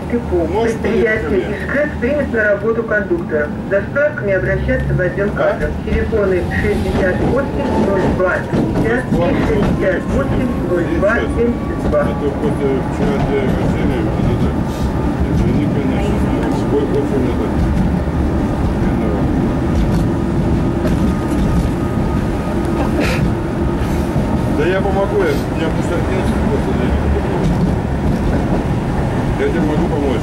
ТИПО. Предприятие ИЖГЭС примет на работу кондуктора. За справками обращаться в отдел кадров. Телефоны 68 02 50 и 68 02 72. Это после вчера для рождения, извини, конечно, сколько очень надо. Да я помогу, у меня просто 11 просто денег. Я тебе могу помочь.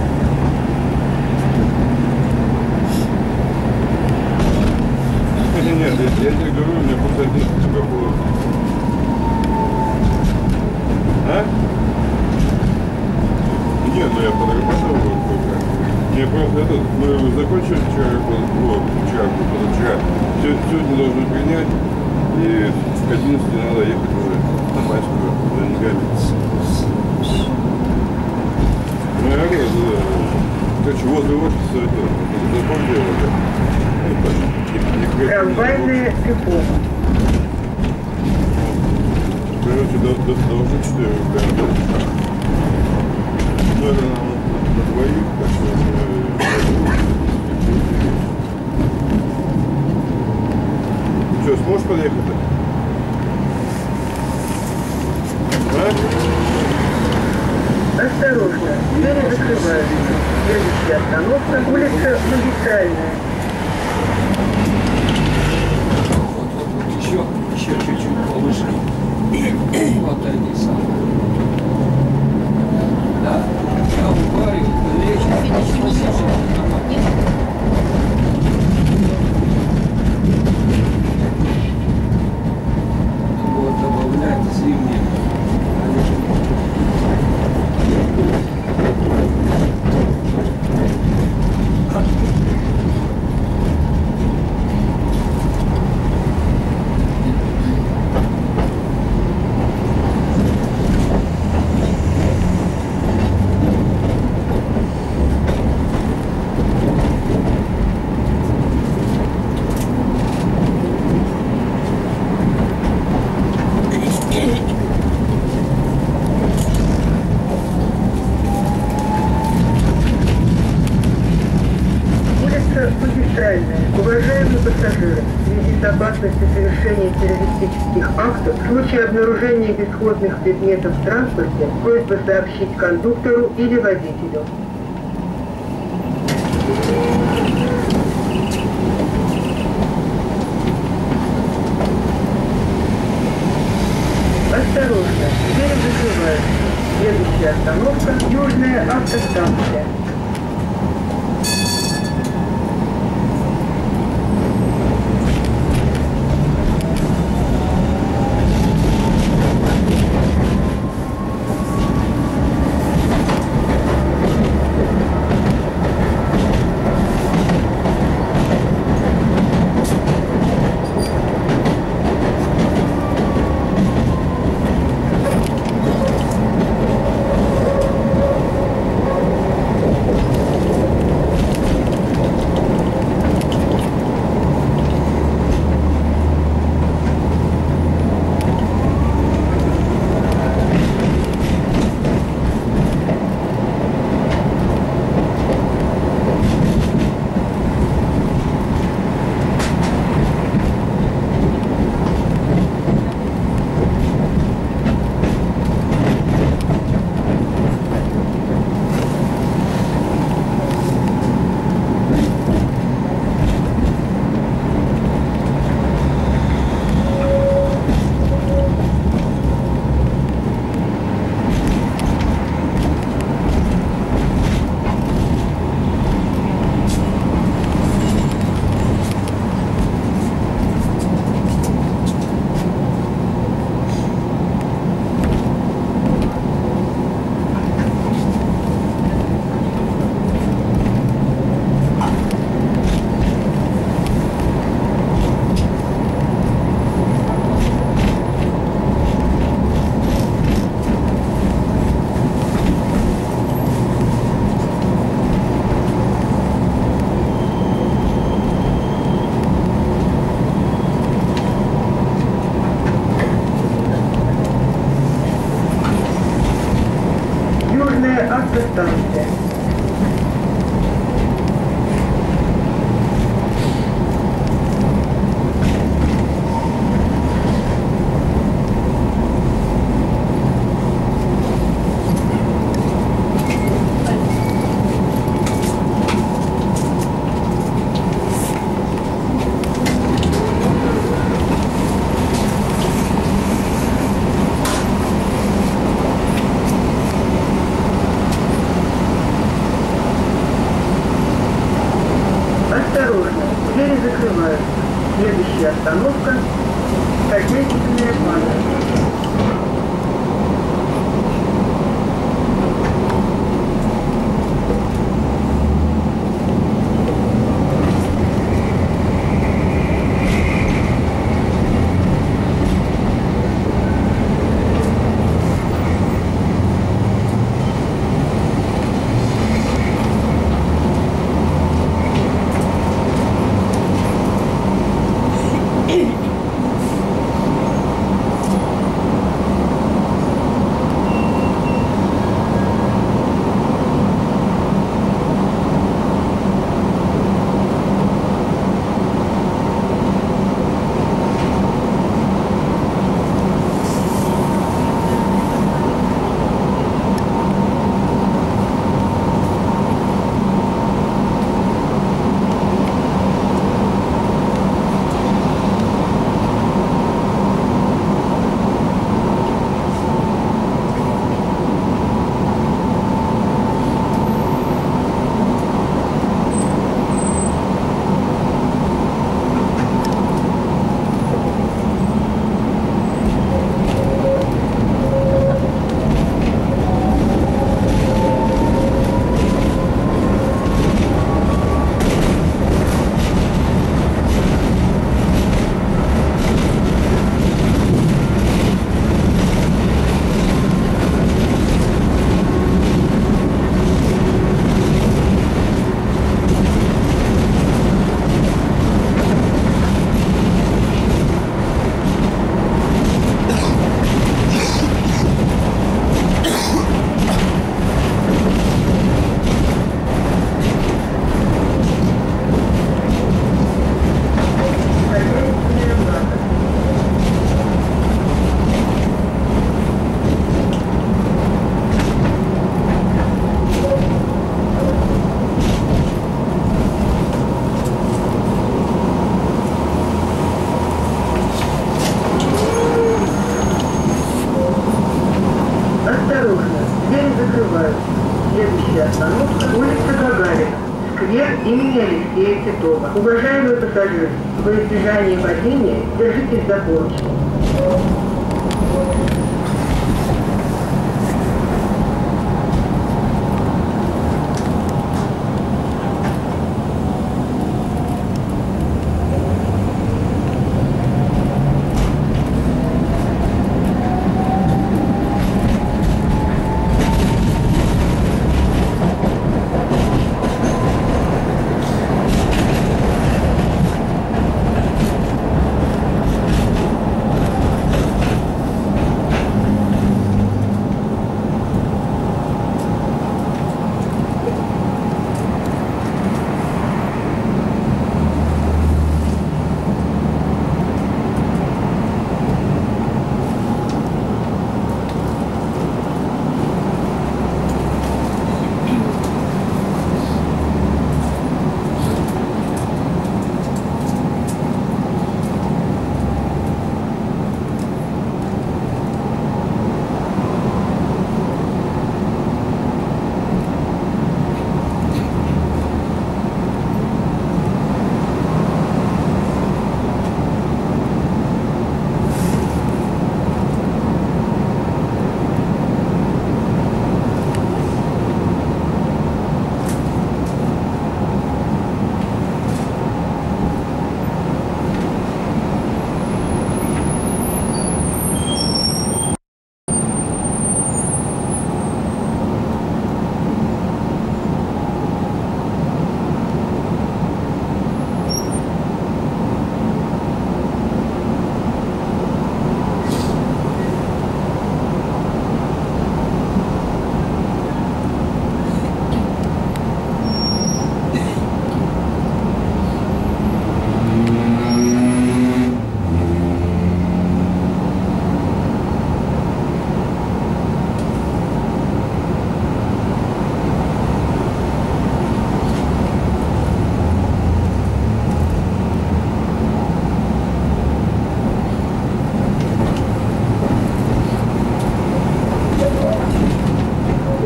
Нет, я тебе говорю, у меня просто 11 тебя было. А? Нет, ну я подрабатываю только. Мне просто этот, мы закончили вчера, позавчера. Сегодня должны принять, и к 11 надо ехать уже на Майскую, за деньгами. Ну я говорю, короче, возле офиса это, запомнили это. Трамвайное ТИПО. Короче, должны 4 рубля. Ну это на двоих, так что... Что, сможешь подъехать-то? Осторожно, двери закрываются. Следующая остановка, улица Магистральная. Еще чуть-чуть повыше. Вот они сам. Да, я уговорил, вот добавляет зимние. Уважаемые пассажиры, в связи с опасностью совершения террористических актов, в случае обнаружения бесхозных предметов в транспорте, просьба сообщить кондуктору или водителю. Осторожно, двери закрываются. Следующая остановка – Южная автостанция. Осторожно, двери закрываются. Следующая остановка – Хозяйственная база. Следующая остановка – улица Гагарина, сквер имени Алексея Титова. Уважаемые пассажиры, во избежание падения держитесь за поручни.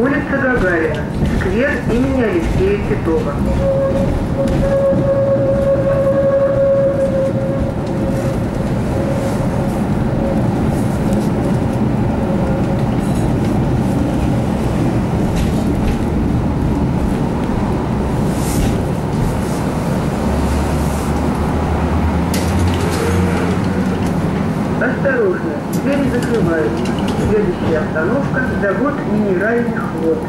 Гагарина, сквер имени Алексея Титова. Осторожно, двери закрываются. Следующая остановка – завод минеральных вод.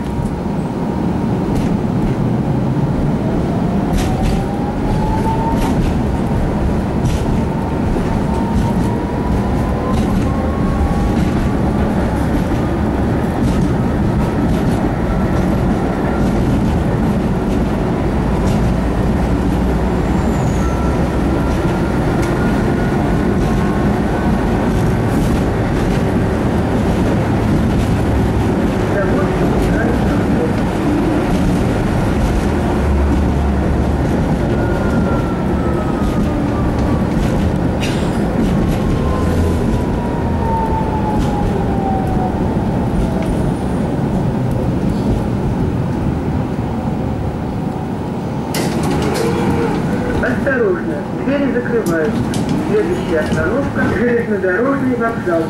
Осторожно, двери закрываются. Следующая остановка – железнодорожный вокзал.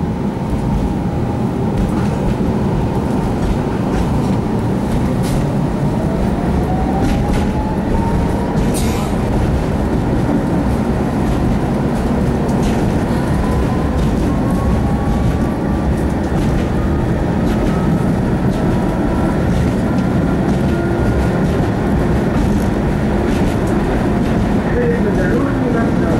Железнодорожный вокзал.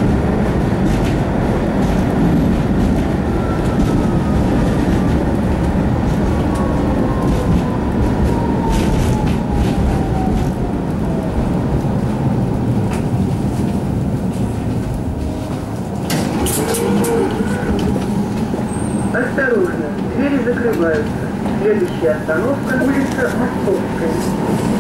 Осторожно, двери закрываются. Следующая остановка – улица Московская.